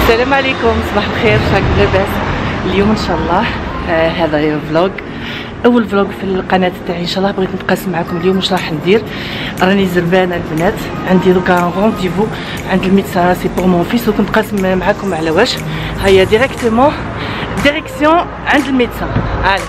السلام عليكم، صباح الخير، راكم لاباس؟ اليوم ان شاء الله هذا فلوج، اول فلوج في القناه تاعي. ان شاء الله بغيت نتقاسم معكم اليوم واش راح ندير. راني زربانه البنات، عندي دوكا رونديفو عند الميدسان سي بور مون فيس، وكنت نتقاسم معكم على واش. هيا ديريكتومون ديريكسيون عند الميدسان. علي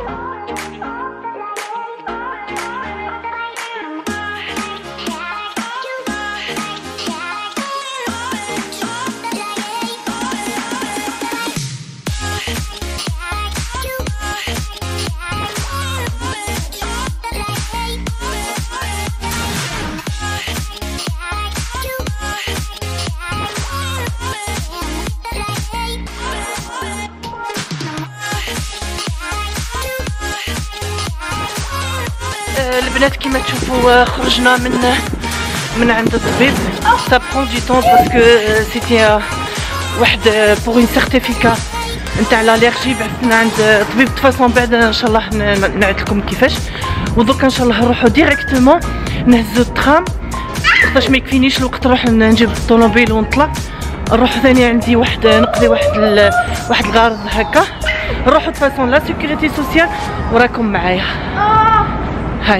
البنات كيما تشوفوا خرجنا من عند الطبيب. سا برون دي طون باسكو سيتي واحد بوغ اون سيرتيفيكا نتاع لاليرجي. بعثنا عند الطبيب فاصون بعد ان شاء الله نعد لكم كيفاش. ودوك ان شاء الله نروحوا ديريكتومون نهزو الترام باش ما يكفينيش الوقت نروح نجيب الطوموبيل ونطلع. نروح ثاني عندي نقضي واحد الغرض هكا. نروحوا فاصون لا سيكوريتي سوسيال وراكم معايا. هاي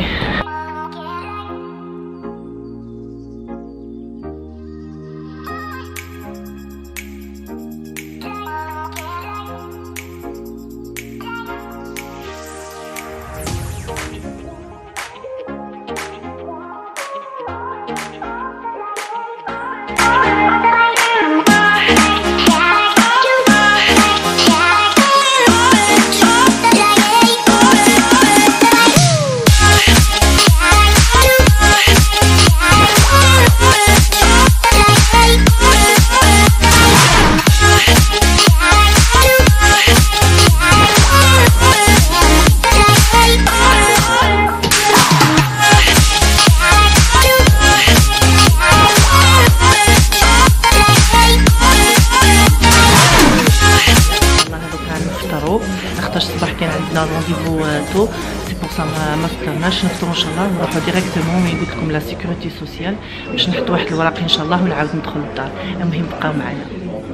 الصباح كان عندنا رونديفو تو، سي بور سا ما فطرناش. نفطروا ان شاء الله ونروحوا ديريكتومون وين قلت لكم لا سيكوريتي سوسيال باش نحطوا واحد الوراق ان شاء الله ونعاود ندخل للدار. المهم بقاو معايا.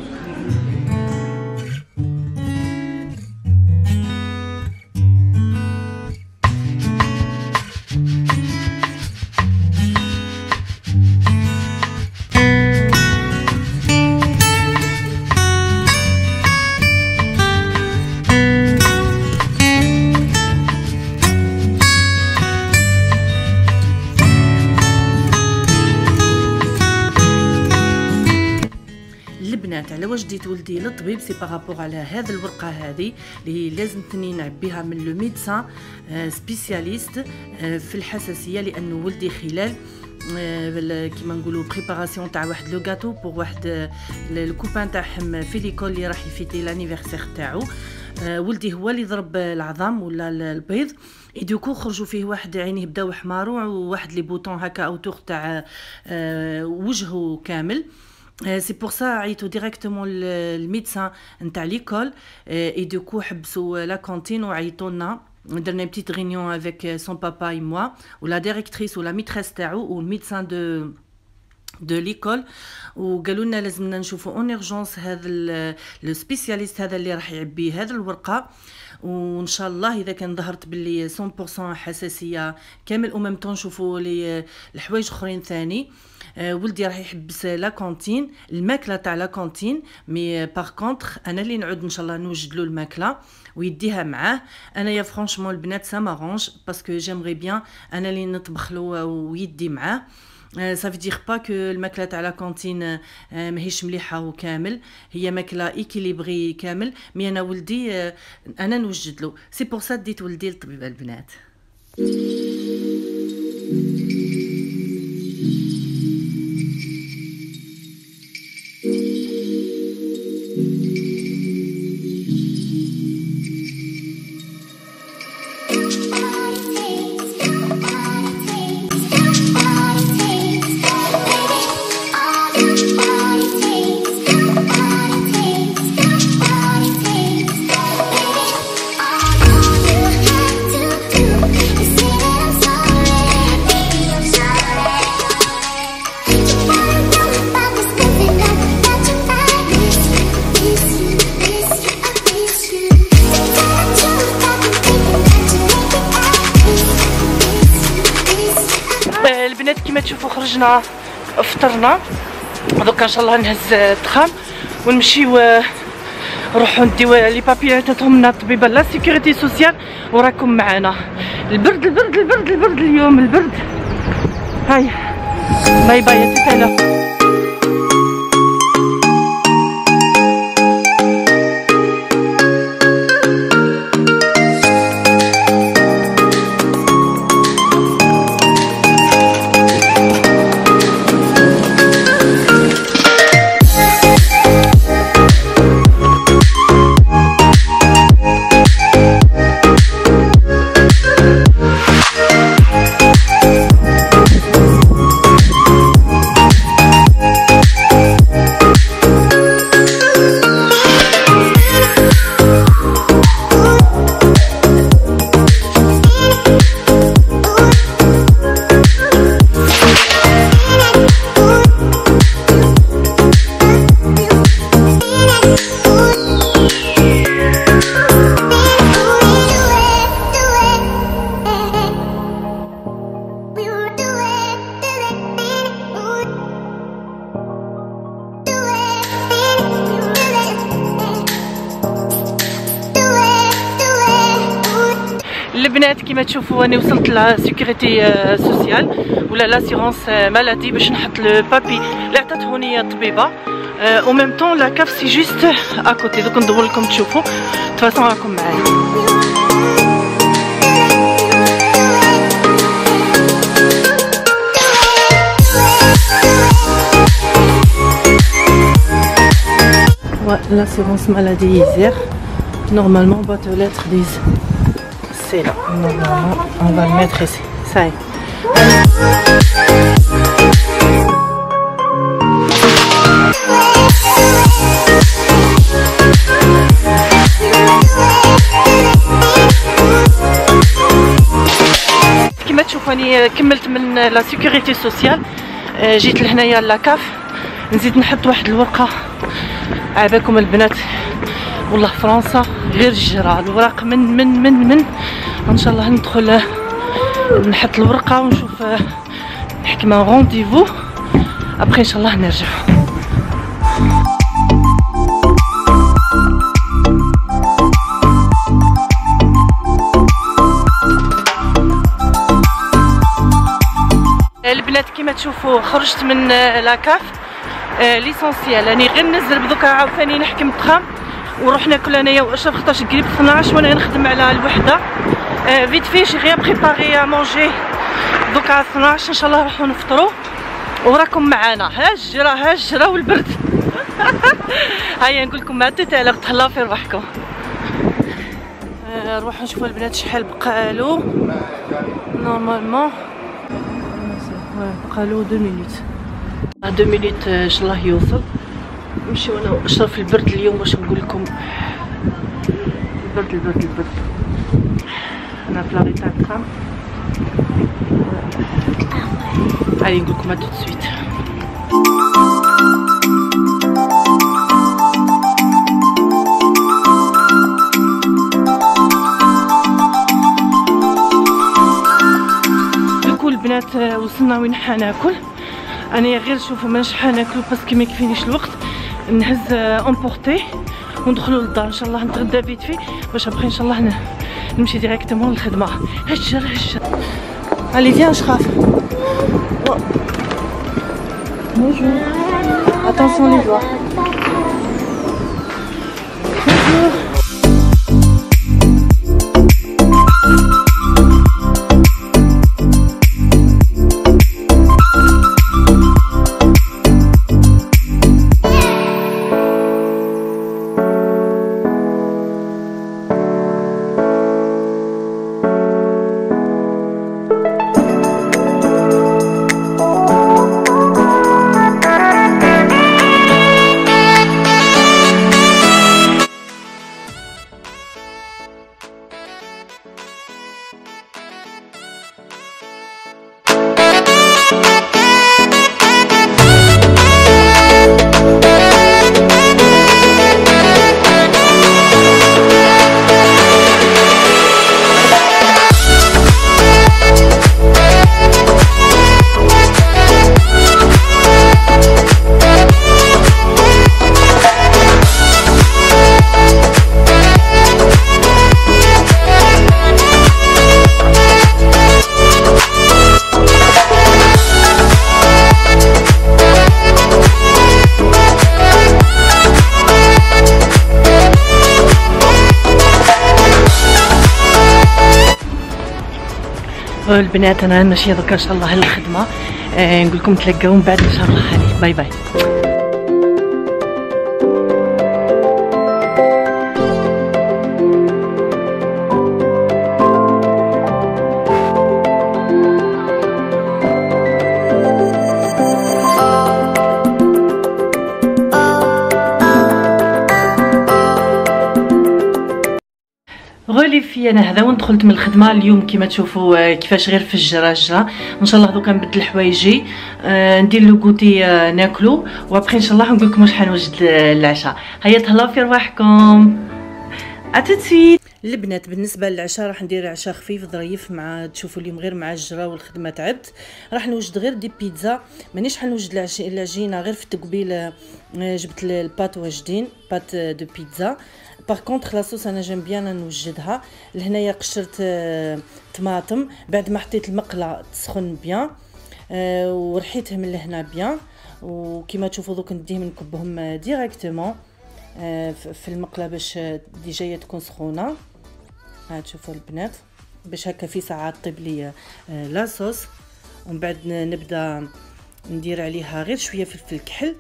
البنات على واش ديت ولدي للطبيب سي بارابور على هذه الورقه هذه اللي لازم تني نعبيها من لو ميدسان سبيسياليست في الحساسيه، لانه ولدي خلال كيما نقولوا بريباراسيون تاع واحد لو غاتو بور واحد الكوبان تاعهم في ليكول اللي راح يفيتي لانيفرسير تاعو. ولدي هو اللي ضرب العظام ولا البيض، اي دوكو خرجوا فيه واحد عينيه بداو حمارو وواحد لي بوطون هكا اوتور تاع وجهه كامل. سي بور سا عيطوا ديريكتومون الميدسان نتاع ليكول اي دوكو حبسوا لا كونتين وعيطوا لنا. درنا بتيت رينيون افيك سون بابا اي موا ولا ديريكتريس ولا ميتريس تاعو والميدسان دو ليكول، وقالوا لنا لازمنا نشوفوا اون اورجونس هذا لو سبيسياليست هذا اللي راح يعبي هذه الورقه. وان شاء الله اذا كان ظهرت باللي 100% حساسيه كامل وميم طون نشوفوا لي الحوايج اخرين ثاني. ولدي راح يحبس لا كونتين الماكله تاع لا كونتين، مي باغ كونطخ انا اللي نعود ان شاء الله نوجد له الماكله ويديها معاه. انا يا فرانشمون البنات سا مارونج باسكو جيمري بيان انا اللي نطبخ له ويدي معاه. ça veut dire pas que الماكله تاع لا كونتين ماهيش مليحه وكامل، هي ماكله ايكيليبري كامل، مي انا ولدي انا نوجد له. سي بور سا ديت ولدي للطبيب البنات. See خرجنا فطرنا دوكا ان شاء الله نهز الدخان ونمشيو نروحو نديو لي بابي عطاتهم لنا الطبيبه لا سيكوريتي سوسيال وراكم معانا. البرد البرد البرد البرد اليوم البرد. هاي باي باي يا تيتا. البنات كما تشوفوا اني وصلت لا سيكوريتي سوسيال ولا لاسيرونس مالادي باش نحط لو بابي اللي عطاتهوني الطبيبه او ميم طون لا كاف سي جوست اكوتي. دوك ندور لكم تشوفوا تفاصون راكم معايا. L'assurance maladie Isère, normalement boîte aux lettres disent c'est là, normalement on va le mettre ici, ça y est. كما تشوفوا اني كملت من لا سيكوريتي سوسيال، جيت لهنايا لاكاف نزيد نحط واحد الورقه. عاباكم البنات والله فرنسا غير الجرا الوراق من ان شاء الله ندخل نحط الورقه ونشوف نحكم رونديفو ابخي ان شاء الله نرجع. البنات كما تشوفوا خرجت من لاكاف ليسونسيال، راني غير ننزل بدوكا عاوتاني نحكم الدخان ونروح ناكل انايا واشرف خاطرش قريب 12 وانا نخدم على الوحده. فيت في جي غير بريباري ا مونجي دوكا 12 ان شاء الله نروحو نفطروا وراكم معانا. ها الجرا والبرد. هيا نقول لكم مع تيتا تهلاو في روحكم. نروحو نشوفوا البنات شحال بقالو. نورمالمون بقالو 2 مينوت. 2 مينوت ان شاء الله يوصل. نمشيو انا واشرف البرد اليوم واش نقول لكم. البرد البرد البرد. انا في لاغي تاع الترام. علي نقول لكم تو سويت. البنات وصلنا وين حناكل. انا غير شوفوا ماناش حناكل باسكو ما يكفينيش الوقت. نهز امبورتي وندخلوا للدار ان شاء الله نتغدى فيت في باش ابخي ان شاء الله نمشي ديريكتومون للخدمه. هجر علي فيان شخاف. بونجور اتونسيون لي دوا. بونجور. شوفوا البنات انا ماشيه دركا ان شاء الله للخدمه. نقول لكم تلاقاو من بعد ان شاء الله. هاني باي باي. غوليفي انا هذا وين دخلت من الخدمه اليوم كما تشوفوا كيفاش غير في الجراجه. ان شاء الله دوكا نبدل حوايجي ندير لو كوتي ناكلو وابخي ان شاء الله نقول لكم واش حنوجد العشاء. هيا تهلاو في رواحكم اتوتسويت. البنات بالنسبه للعشاء راح ندير عشاء خفيف ظريف مع تشوفوا اليوم غير مع الجرا والخدمه تعبت. راح نوجد غير دي بيتزا مانيش حنوجد العجينه غير في التقبيل. جبت الباط واجدين بات دو بيتزا. باغ كونطخ لاصوص انا جيم بيان نوجدها. لهنايا قشرت طماطم بعد ما حطيت المقله تسخن بيان ورحيتهم من لهنا بيان وكما تشوفوا دوك نديهم نكبهم ديريكتومون في المقله باش ديجا تكون سخونه. ها تشوفوا البنات باش هكا في ساعه طيب لي لاصوص ومن بعد نبدا ندير عليها غير شويه فلفل كحل.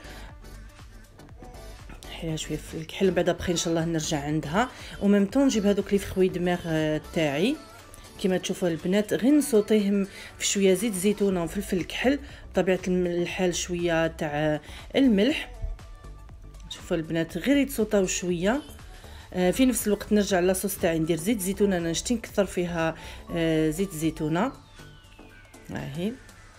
نحيها شويه في الكحل بعد ابخي ان شاء الله نرجع عندها وميم طون نجيب هذوك لي فخوي دماغ تاعي كما تشوفوا البنات غير نصوطيهم في شويه زيت زيتونه وفلفل الكحل طبيعه الحال شويه تاع الملح. شوفوا البنات غير يتصوطاو شويه في نفس الوقت نرجع لاصوص تاعي ندير زيت زيتونه. انا نشتي نكثر فيها زيت زيتونه. هاهي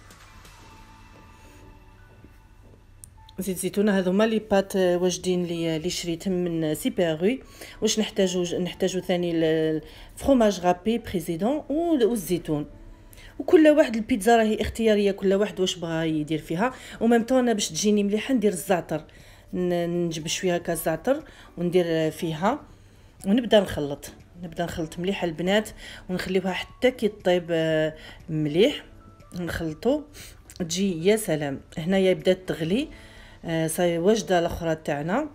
زيت زيتونه هذوما لي بات واجدين اللي شريتهم من سيبيروي. واش نحتاجو ثاني الفرomاج غابي بريزيدون والزيتون. وكل واحد البيتزا راهي اختياريه كل واحد واش بغا يدير فيها. وميم طون انا باش تجيني مليحه ندير الزعتر نجيب شويه هكا الزعتر وندير فيها ونبدا نخلط مليح البنات ونخليوها حتى كي طيب مليح نخلطو تجي يا سلام. هنايا بدات تغلي صاي واجده الاخرى تاعنا.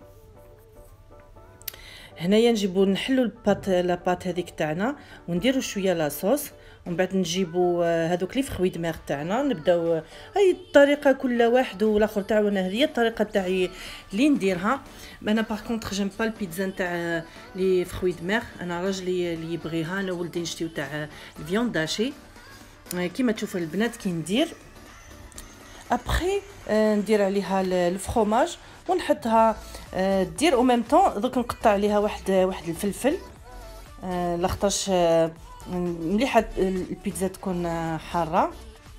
هنايا نجيبو نحلو لاباط هذيك تاعنا ونديرو شويه لاصوص ومن بعد نجيبو هذوك لي فخوي دماغ تاعنا نبداو. هاي الطريقه كل واحد والاخر تاعو. انا هذه الطريقه تاعي اللي نديرها. انا باغ كونطخ جيم با البيتزا نتاع لي فخوي دماغ. انا راجلي اللي يبغيها انا ولدي نشتيو تاع الفيون داشي كيما تشوفوا البنات كي ندير ابخي ندير عليها الفرomاج ونحطها دير او ميم طون دوك نقطع عليها واحد الفلفل لاخطرش مليحه البيتزا تكون حاره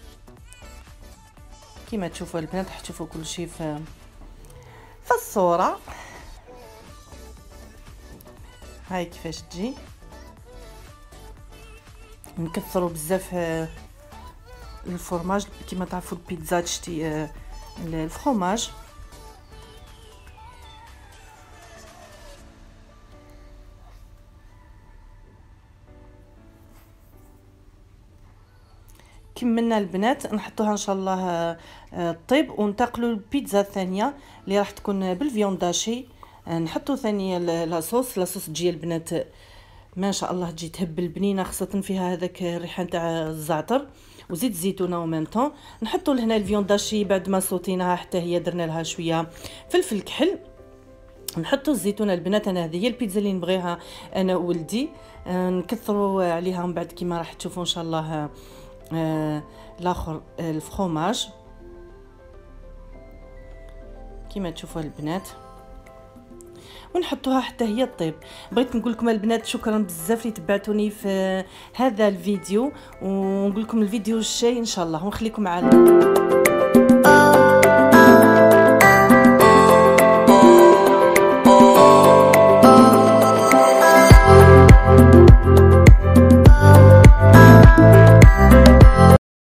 كيما تشوفوا البنات. راح تشوفوا كل شيء في الصوره. هاي كيفاش تجي. نكثروا بزاف الفرماج كيما تعرفوا البيتزا تشتي الفرomاج. كملنا البنات نحطوها ان شاء الله طيب وننتقلوا للبيتزا الثانيه اللي راح تكون بالفيون داشي. نحطوا ثاني لاصوص تجي البنات ما شاء الله تجي تهبل بنينه خاصه فيها هذاك الريحه تاع الزعتر وزيت زيتونه وميم طون. نحطوا لهنا الفيون داشي بعد ما صوتيناها حتى هي درنا لها شويه فلفل كحل. نحطوا الزيتونه البنات. انا هذه هي البيتزا اللي نبغيها انا وولدي. نكثروا عليها من بعد كيما راح تشوفوا ان شاء الله الاخر الفرomاج كيما تشوفوا البنات ونحطوها حتى هي طيب. بغيت نقول لكم البنات شكرا بزاف اللي تبعتوني في هذا الفيديو ونقول لكم الفيديو الجاي ان شاء الله ونخليكم على